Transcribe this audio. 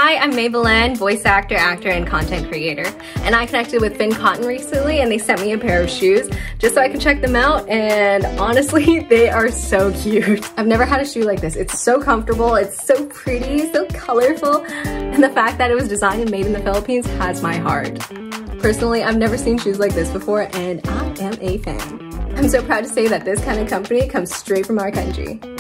Hi, I'm Belen, voice actor, and content creator. And I connected with Finn Cotton recently and they sent me a pair of shoes just so I could check them out, and honestly, they are so cute. I've never had a shoe like this. It's so comfortable, it's so pretty, so colorful, and the fact that it was designed and made in the Philippines has my heart. Personally, I've never seen shoes like this before and I am a fan. I'm so proud to say that this kind of company comes straight from our country.